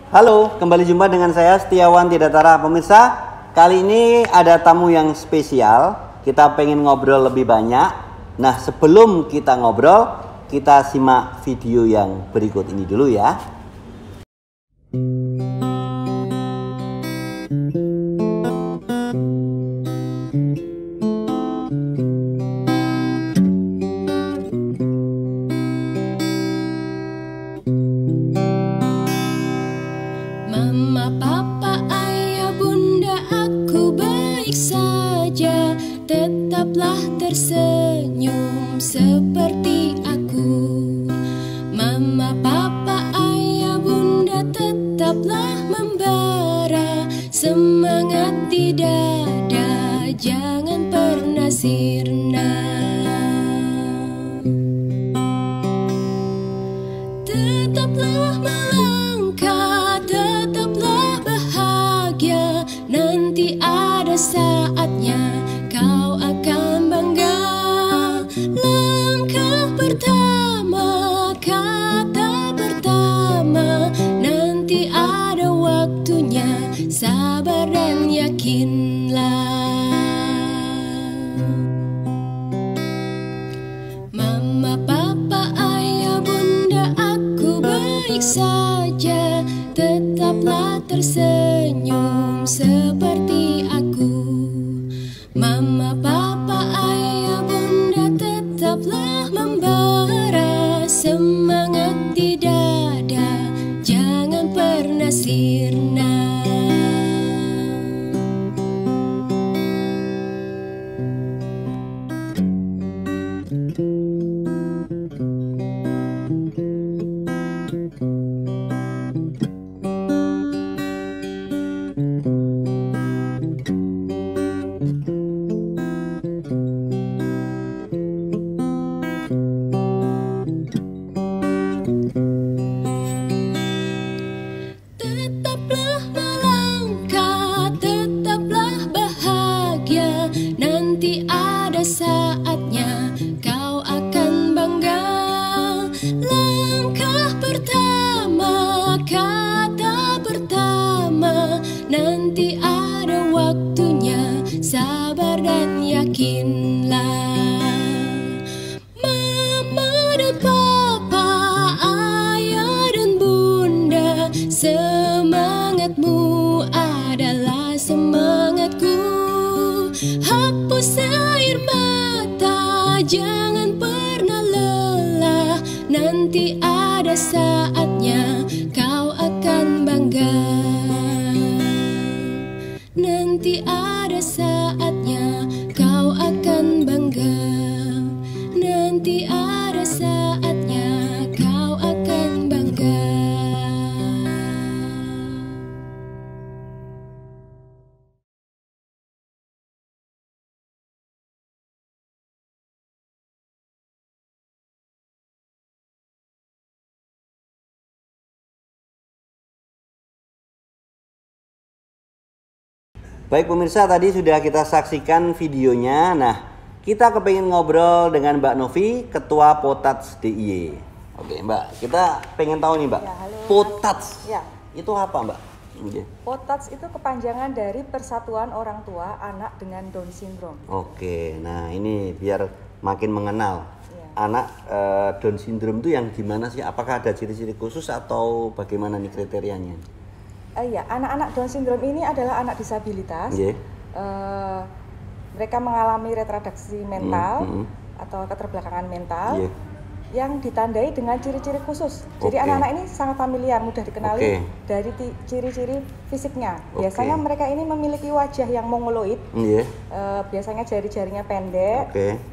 Halo, kembali jumpa dengan saya Setiawan Tidatara. Pemirsa, kali ini ada tamu yang spesial. Kita pengen ngobrol lebih banyak. Nah, sebelum kita ngobrol, kita simak video yang berikut ini dulu ya. Mama, papa, ayah, bunda, aku baik saja. Tetaplah tersenyum seperti aku. Mama, papa, ayah, bunda, tetaplah membara. Semangat di dada, jangan pernah sirna. Tetaplah melangkah, tetaplah bahagia. Nanti ada saatnya kau akan bangga. Langkah pertama, kata pertama, nanti ada waktunya. Sabar dan yakinlah. Mama, papa, ayah, bunda, aku baik saja. Tetaplah tersenyum seperti aku. Mama, papa, ayah, bunda, tetaplah membara. Semangat di dada, jangan pernah sirna. Tetaplah melangkah, tetaplah bahagia. Nanti ada saatnya kau akan bangga. Langkah pertama, kata pertama, nanti ada waktunya. Sabar dan yakinlah. Mama dan papa, ayah dan bunda, semangatmu adalah semangatku. Hapus air mata, jangan pernah lelah. Nanti ada saatnya kau akan bangga. Nanti ada saatnya kau akan bangga. Nanti ada saatnya kau akan bangga. Baik pemirsa, tadi sudah kita saksikan videonya. Nah, kita kepengen ngobrol dengan Mbak Novi, Ketua Potats DIY. Oke Mbak, kita pengen tahu nih Mbak, Ya, halo. Potats Ya. itu apa Mbak? POTATS itu kepanjangan dari Persatuan Orang Tua Anak dengan Down Syndrome. Oke, nah ini biar makin mengenal. Ya. Anak Down Syndrome itu yang gimana sih? Apakah ada ciri-ciri khusus atau bagaimana nih kriterianya? Ya, anak-anak Down Syndrome ini adalah anak disabilitas. Yeah. Mereka mengalami retardaksi mental atau keterbelakangan mental yang ditandai dengan ciri-ciri khusus. Jadi anak-anak ini sangat familiar, mudah dikenali dari ciri-ciri fisiknya. Biasanya mereka ini memiliki wajah yang mongoloid. Biasanya jari-jarinya pendek.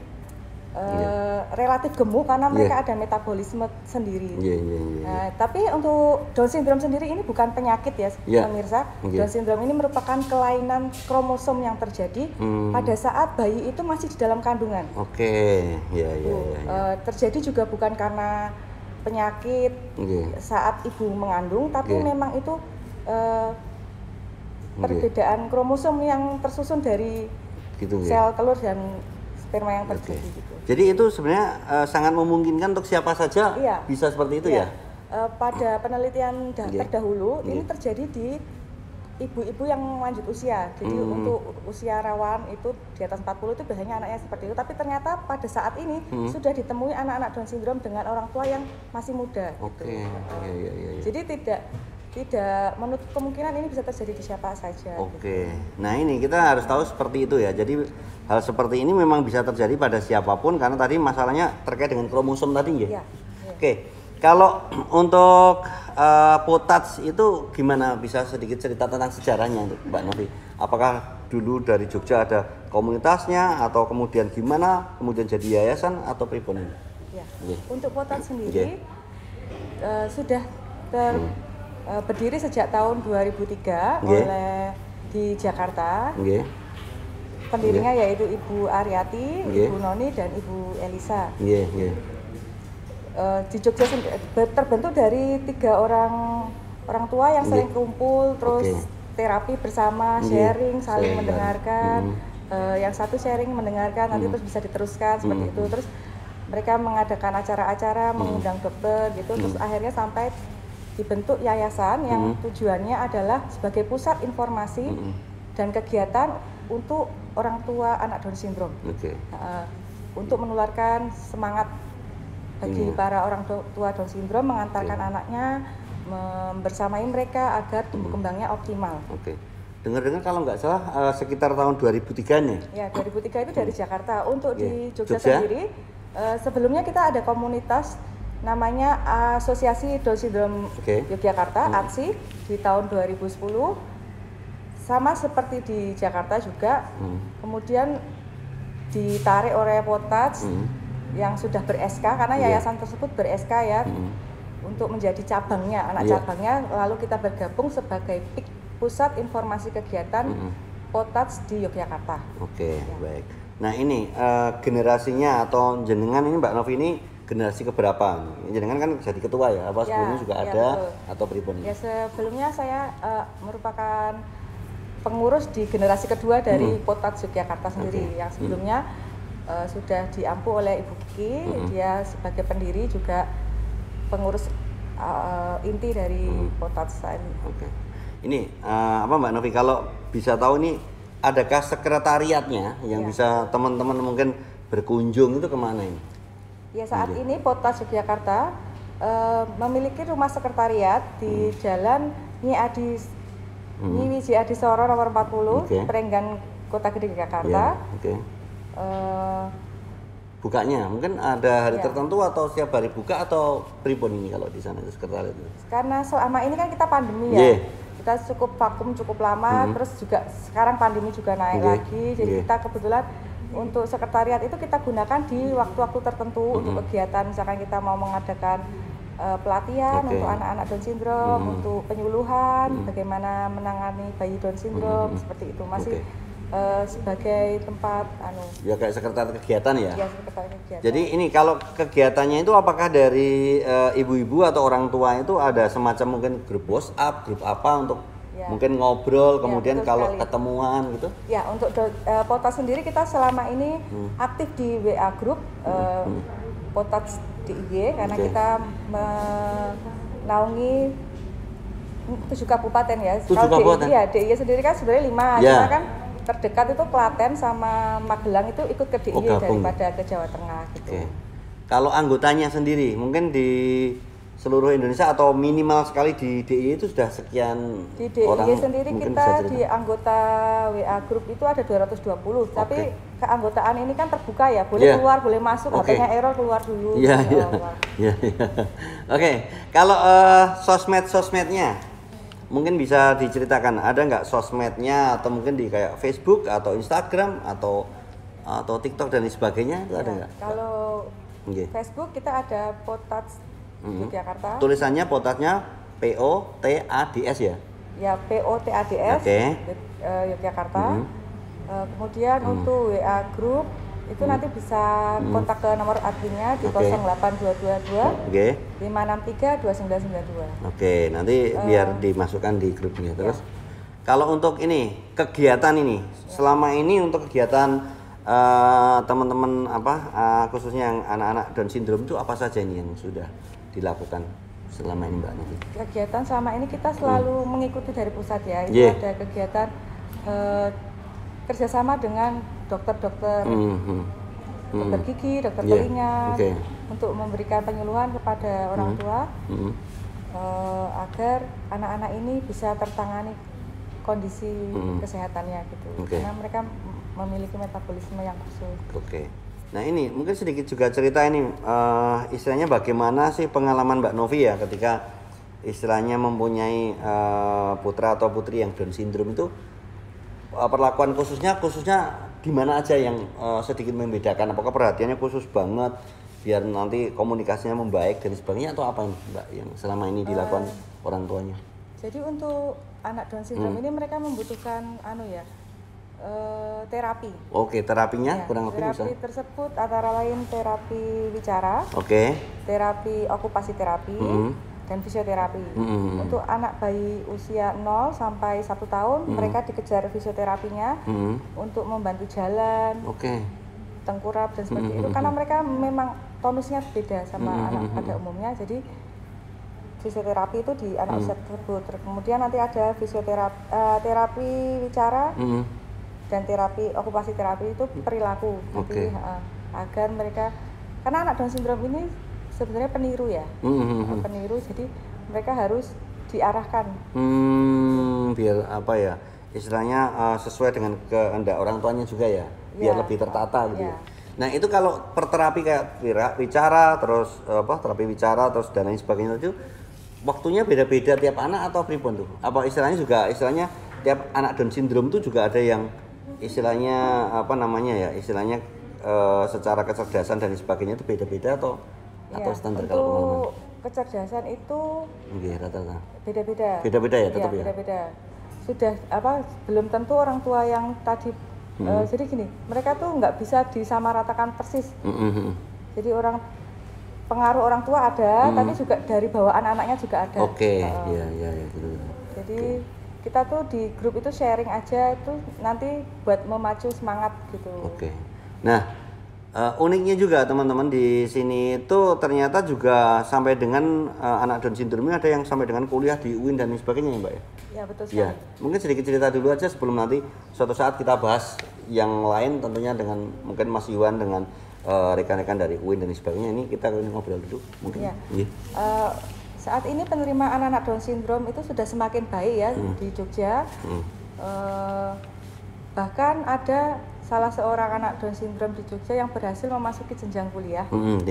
Relatif gemuk karena mereka ada metabolisme sendiri. Tapi untuk Down Syndrome sendiri ini bukan penyakit ya, pemirsa. Down Syndrome ini merupakan kelainan kromosom yang terjadi pada saat bayi itu masih di dalam kandungan. Terjadi juga bukan karena penyakit saat ibu mengandung, tapi memang itu perbedaan kromosom yang tersusun dari sel telur dan sperma yang terjadi gitu. Jadi itu sebenarnya sangat memungkinkan untuk siapa saja bisa seperti itu ya. pada penelitian terdahulu ini terjadi di ibu-ibu yang lanjut usia. Jadi untuk usia rawan itu di atas 40 itu biasanya anaknya seperti itu. Tapi ternyata pada saat ini sudah ditemui anak-anak Down syndrome dengan orang tua yang masih muda. Oke. Iya. Jadi tidak menutup kemungkinan ini bisa terjadi di siapa saja. Oke. Nah ini kita harus tahu seperti itu ya. Jadi hal seperti ini memang bisa terjadi pada siapapun karena tadi masalahnya terkait dengan kromosom tadi ya. Oke. Kalau untuk POTAJ itu gimana, bisa sedikit cerita tentang sejarahnya Mbak Novi? Apakah dulu dari Jogja ada komunitasnya atau kemudian gimana, kemudian jadi yayasan atau pripun? Untuk POTAJ sendiri sudah berdiri sejak tahun 2003 oleh di Jakarta. Pendirinya yaitu Ibu Aryati, Ibu Noni dan Ibu Elisa. Di Jogja terbentuk dari 3 orang tua yang sering kumpul, terus terapi bersama, sharing, saling mendengarkan. Yang satu sharing mendengarkan, nanti terus bisa diteruskan seperti itu. Terus mereka mengadakan acara-acara, mengundang dokter gitu, terus akhirnya sampai dibentuk yayasan yang tujuannya adalah sebagai pusat informasi dan kegiatan untuk orang tua anak Down syndrome. Untuk menularkan semangat bagi para orang tua Down syndrome, mengantarkan anaknya, membersamai mereka agar tumbuh kembangnya optimal. Dengar-dengar kalau nggak salah sekitar tahun 2003 nih. Ya, 2003 itu dari Jakarta. Untuk di Jogja sendiri, sebelumnya kita ada komunitas namanya Asosiasi Down Syndrome Yogyakarta, ADSI, di tahun 2010. Sama seperti di Jakarta juga. Kemudian ditarik oleh POTAJ yang sudah ber-SK, karena yayasan tersebut ber-SK ya, untuk menjadi cabangnya, anak cabangnya, lalu kita bergabung sebagai PIK, Pusat Informasi Kegiatan POTAJ di Yogyakarta. Baik. Nah ini generasinya atau jenengan ini Mbak Novi ini generasi keberapa? Jenengan kan jadi ketua ya, apa sebelumnya juga ada betul. Atau pribon? Ya sebelumnya saya merupakan pengurus di generasi kedua dari POTAJ Yogyakarta sendiri, yang sebelumnya sudah diampu oleh Ibu Kiki, dia sebagai pendiri juga pengurus inti dari POTAJ saat ini. Ini apa Mbak Novi, kalau bisa tahu nih, adakah sekretariatnya yang bisa teman-teman mungkin berkunjung itu kemana ini? Ya saat ini POTAJ Yogyakarta memiliki rumah sekretariat di Jalan Nyi Wiji Adisoro nomor 40, Perenggan, Kota Gede, Jakarta. Bukanya mungkin ada hari tertentu atau setiap hari buka atau pribon ini kalau di sana sekretariat itu? Karena selama ini kan kita pandemi ya, kita cukup vakum cukup lama, terus juga sekarang pandemi juga naik lagi, jadi kita kebetulan untuk sekretariat itu kita gunakan di waktu-waktu tertentu untuk kegiatan, misalkan kita mau mengadakan pelatihan untuk anak-anak Down syndrome, untuk penyuluhan bagaimana menangani bayi Down syndrome, seperti itu masih sebagai tempat ya kayak sekretariat kegiatan ya? Ya, sekretariat kegiatan. Jadi ini kalau kegiatannya itu apakah dari ibu-ibu atau orang tua itu ada semacam mungkin grup WhatsApp, grup apa untuk mungkin ngobrol, kemudian kalau ketemuan gitu? Ya, untuk POTAJ sendiri kita selama ini aktif di WA group POTAJ DIY, karena kita menaungi 7 kabupaten ya. 7 kabupaten? Iya, DIY sendiri kan sebenarnya 5, cuma kan terdekat itu Klaten sama Magelang itu ikut ke DIY daripada ke Jawa Tengah gitu. Kalau anggotanya sendiri mungkin di seluruh Indonesia atau minimal sekali di DIY itu sudah sekian di DIY orang? Di sendiri kita di anggota WA group itu ada 220, tapi keanggotaan ini kan terbuka ya, boleh keluar, boleh masuk, HP-nya error keluar dulu. Kalau sosmednya mungkin bisa diceritakan, ada nggak sosmednya atau mungkin di kayak Facebook atau Instagram atau TikTok dan sebagainya itu ada nggak? Kalau Facebook kita ada POTAJ Yogyakarta. Tulisannya POTAJ-nya POTADS ya? Ya, POTADS Yogyakarta. Kemudian untuk WA group itu nanti bisa kontak ke nomor adminnya di 08222 563 2992. Nanti biar dimasukkan di grupnya. Terus kalau untuk ini kegiatan ini selama ini untuk kegiatan khususnya yang anak-anak Down syndrome itu apa saja ini yang sudah dilakukan? selama ini Mbak Novi? Kegiatan selama ini kita selalu mengikuti dari pusat ya. Itu ada kegiatan kerjasama dengan dokter-dokter, dokter gigi, dokter telinga, untuk memberikan penyuluhan kepada orang tua agar anak-anak ini bisa tertangani kondisi kesehatannya gitu. Karena mereka memiliki metabolisme yang khusus. Nah ini mungkin sedikit juga cerita ini istilahnya bagaimana sih pengalaman Mbak Novi ya ketika istilahnya mempunyai putra atau putri yang Down syndrome itu, perlakuan khususnya di mana aja yang sedikit membedakan, apakah perhatiannya khusus banget biar nanti komunikasinya membaik dan sebagainya, atau apa Mbak yang selama ini dilakukan orang tuanya? Jadi untuk anak Down syndrome ini mereka membutuhkan terapi. Terapinya kurang lebih terapi tersebut antara lain terapi bicara, terapi okupasi terapi, dan fisioterapi. Untuk anak bayi usia 0 sampai 1 tahun mereka dikejar fisioterapinya untuk membantu jalan, tengkurap dan seperti itu, karena mereka memang tonusnya beda sama anak pada umumnya. Jadi fisioterapi itu di anak usia tersebut. Kemudian nanti ada fisioterapi, terapi bicara dan terapi okupasi terapi itu perilaku. Jadi agar mereka, karena anak Down syndrome ini sebenarnya peniru ya, peniru, jadi mereka harus diarahkan biar apa ya istilahnya sesuai dengan kehendak orang tuanya juga ya, biar lebih tertata gitu. Nah itu kalau per terapi kayak bicara terus terapi bicara terus dan lain sebagainya itu waktunya beda-beda tiap anak atau pripun tuh? Apa istilahnya tiap anak Down syndrome itu juga ada yang istilahnya istilahnya secara kecerdasan dan sebagainya itu beda-beda atau standar kalau pengalaman? Untuk kecerdasan itu rata-rata beda-beda ya, tetap ya. Beda-beda. Sudah belum tentu orang tua yang tadi jadi gini, mereka tuh nggak bisa disamaratakan persis. Jadi pengaruh orang tua ada, tapi juga dari bawaan anaknya juga ada. Gitu. Jadi kita tuh di grup itu sharing aja, itu nanti buat memacu semangat gitu. Nah, uniknya juga teman-teman di sini itu ternyata juga sampai dengan anak Down syndrome ada yang sampai dengan kuliah di UIN dan sebagainya ya Mbak ya? Ya betul sekali. Mungkin sedikit cerita dulu aja sebelum nanti suatu saat kita bahas yang lain, tentunya dengan mungkin Mas Iwan dengan rekan-rekan dari UIN dan sebagainya. Ini kita ngobrol dulu mungkin. Saat ini penerimaan anak Down syndrome itu sudah semakin baik ya di Jogja. Bahkan ada salah seorang anak Down syndrome di Jogja yang berhasil memasuki jenjang kuliah.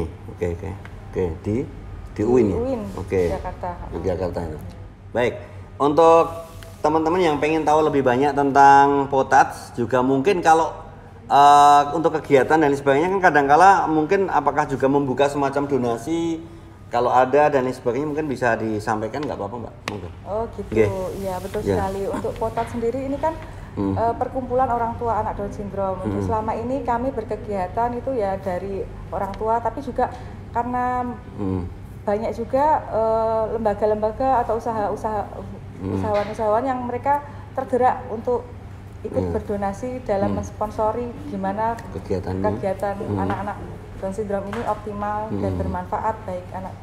Di UIN ya? Jakarta. Baik, untuk teman-teman yang pengen tahu lebih banyak tentang POTAJ juga mungkin kalau untuk kegiatan dan sebagainya kan kadangkala mungkin apakah juga membuka semacam donasi, kalau ada dan sebagainya mungkin bisa disampaikan, nggak apa-apa Mbak? Mungkin. Iya betul sekali. Untuk POTAJ sendiri ini kan perkumpulan orang tua anak Down syndrome. Untuk selama ini kami berkegiatan itu ya dari orang tua, tapi juga karena banyak juga lembaga-lembaga atau usahawan-usahawan yang mereka tergerak untuk ikut berdonasi dalam mensponsori gimana kegiatan anak-anak Down syndrome ini optimal dan bermanfaat bagi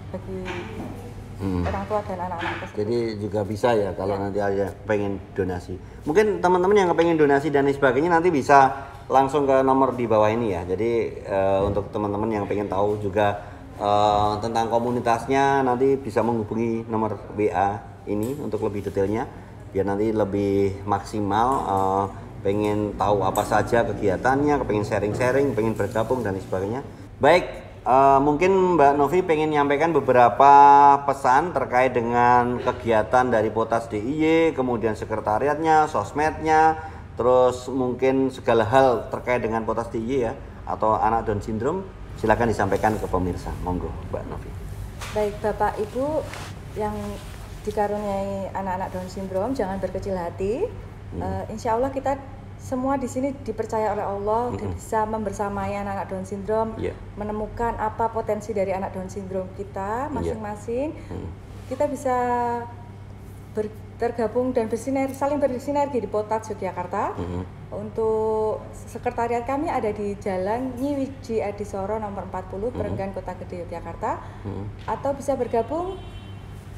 orang tua dan anak-anak tersebut. Jadi juga bisa ya kalau nanti ada pengen donasi. Mungkin teman-teman yang pengen donasi dan sebagainya nanti bisa langsung ke nomor di bawah ini ya. Jadi untuk teman-teman yang pengen tahu juga tentang komunitasnya nanti bisa menghubungi nomor WA ini untuk lebih detailnya, biar nanti lebih maksimal pengen tahu apa saja kegiatannya, pengen sharing-sharing, pengen bergabung dan sebagainya. Baik, mungkin Mbak Novi pengen nyampaikan beberapa pesan terkait dengan kegiatan dari POTAJ DIY, kemudian sekretariatnya, sosmednya, terus mungkin segala hal terkait dengan POTAJ DIY ya, atau anak Down syndrome. Silakan disampaikan ke pemirsa, monggo Mbak Novi. Baik Bapak Ibu yang dikaruniai anak-anak Down syndrome, jangan berkecil hati. Insya Allah kita semua di sini dipercaya oleh Allah bisa membersamai anak-anak Down syndrome, menemukan apa potensi dari anak Down syndrome kita masing-masing. Kita bisa tergabung dan saling bersinergi di POTAJ Yogyakarta. Untuk sekretariat kami ada di Jalan Nyi Wiji Adisoro nomor 40, Perenggan, Kota Gede, Yogyakarta. Atau bisa bergabung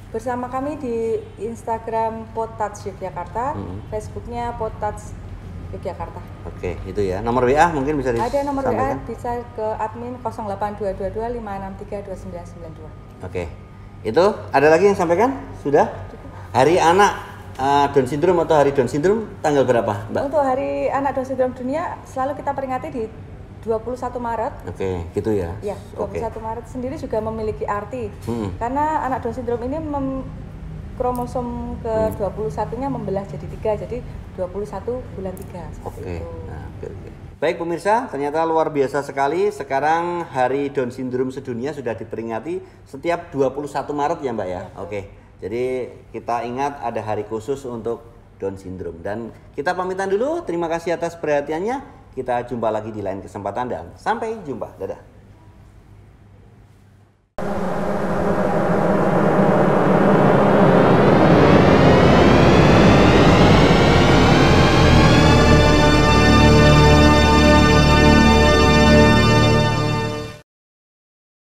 Bersama kami di Instagram Potats Yogyakarta, Facebooknya Potats Yogyakarta. Oke, itu ya. Nomor WA mungkin bisa disampaikan? Ada nomor WA, bisa ke admin 08222 563 2992. Oke. Itu ada lagi yang sampaikan? Sudah? Hari anak Down Syndrome atau hari Down Syndrome tanggal berapa, Mbak? Untuk hari anak Down Syndrome dunia selalu kita peringati di 21 Maret. Oke, gitu ya. Ya, 21 Maret sendiri juga memiliki arti. Karena anak Down Syndrome ini kromosom ke-21-nya membelah jadi 3, jadi 21 bulan 3. Oke. Nah, oke. Baik pemirsa, ternyata luar biasa sekali. Sekarang Hari Down Syndrome sedunia sudah diperingati setiap 21 Maret ya Mbak ya. Oke. Jadi kita ingat ada hari khusus untuk Down Syndrome. Dan kita pamitan dulu. Terima kasih atas perhatiannya. Kita jumpa lagi di lain kesempatan dan sampai jumpa. Dadah.